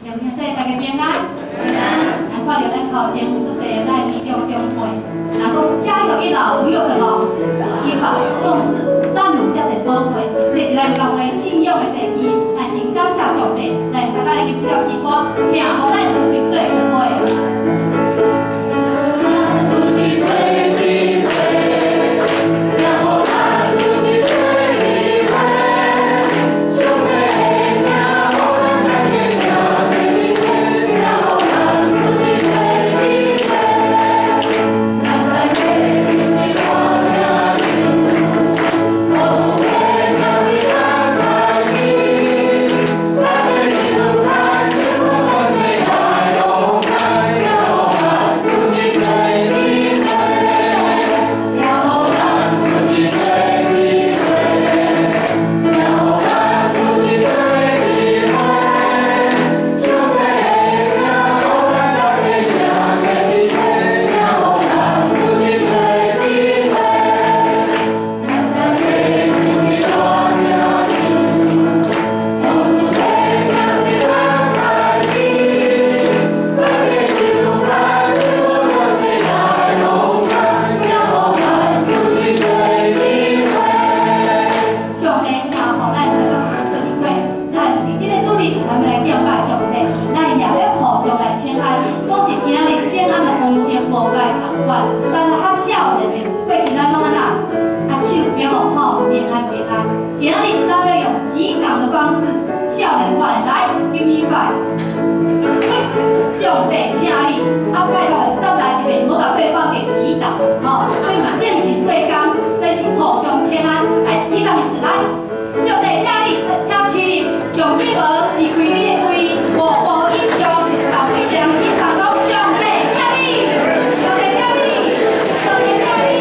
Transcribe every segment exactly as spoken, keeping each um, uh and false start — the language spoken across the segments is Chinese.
有请说大家平安，平安。咱看到咱头前有足侪咱民众长辈，人讲家有一老，如有什么？一百共事，咱有遮侪宝贝，这是咱教会信仰的第一。咱真感谢上帝，来大家来听这条诗歌，听好咱自己做准备。 上帝听你，啊，拜托，再来一个，唔好甲对方给击倒，吼，所以现行最高，这是互相请安，来击倒一次，来，上帝听你，请起立，上帝无离开你的位，无无英雄，把每一个人击倒，讲上帝听你，上帝听你，上帝听你，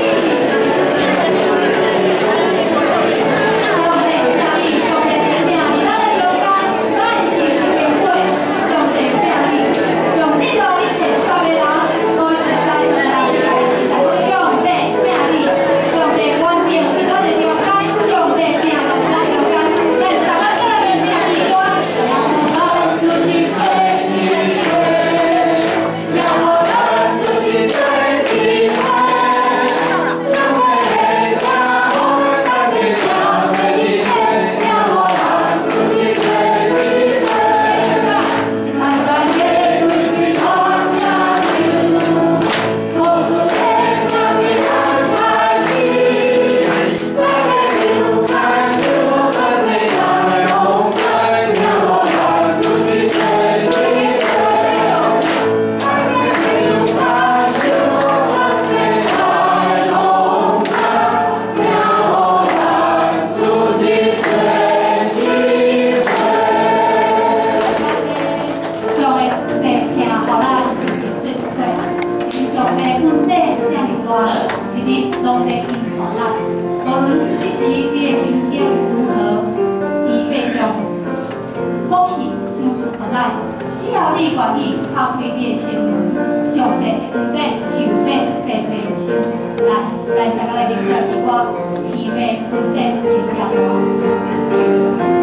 上帝听你，上帝听你，咱的中间，咱是一个会，上帝听你。 上帝让你找到的人，我实在是让你来记得。上帝听你，上帝稳定伫咱的中间，上帝听在咱中间，在咱咱咱的面前歌，让我们自己最机会，让我们自己最机会。上帝的家，我们在你家最机会，让我们自己最机会。看看天。 只要你愿意靠开你的心门，上帝会在受费白白受。来，来，大家来听这首歌，天命分得真正大。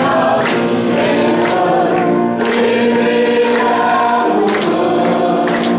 Thank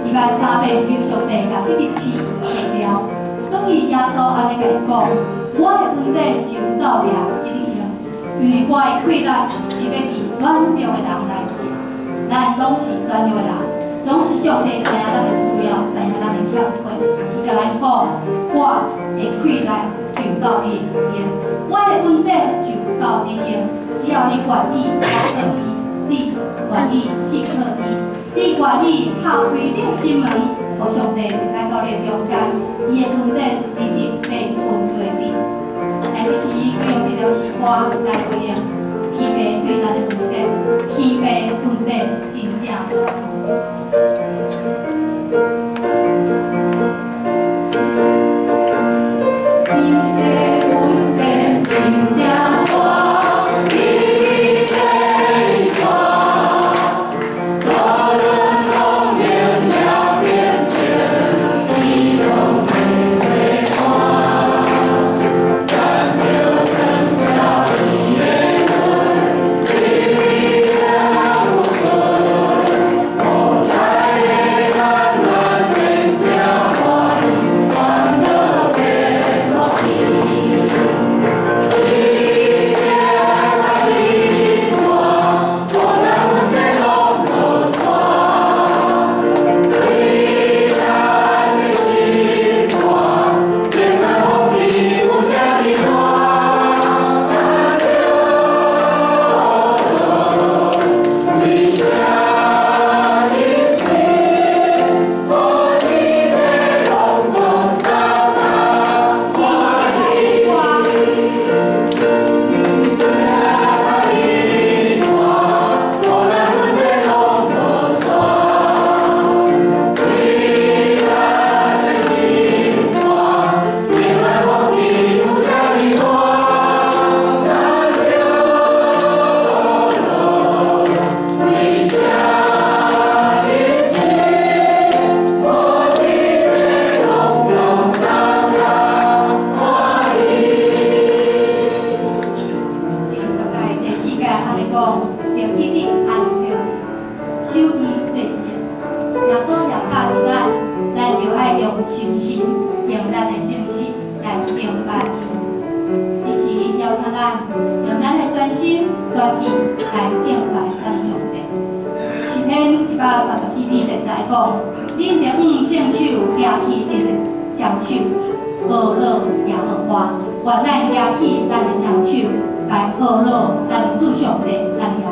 伊捌三遍求上帝甲即个市提了，总是耶稣安尼甲伊讲：我的恩典是有道理一力用，因为我的困难是要伫软弱的人来接，咱拢是软弱的人，总是上帝知影咱的需要，知影咱的欠缺，伊甲咱讲：我的困难就有道理用，我的恩典就有道理用，只要你愿意来靠伊，你愿意信靠伊。 你愿意透开你的心门，互上帝来到你的中间，伊的恩典一定会分做你。但就是用这条诗歌来回应天父对咱的恩典，天父恩典真正多。天父恩典真正多。 愿来举起咱的双手，来学乐，咱的主上帝，咱的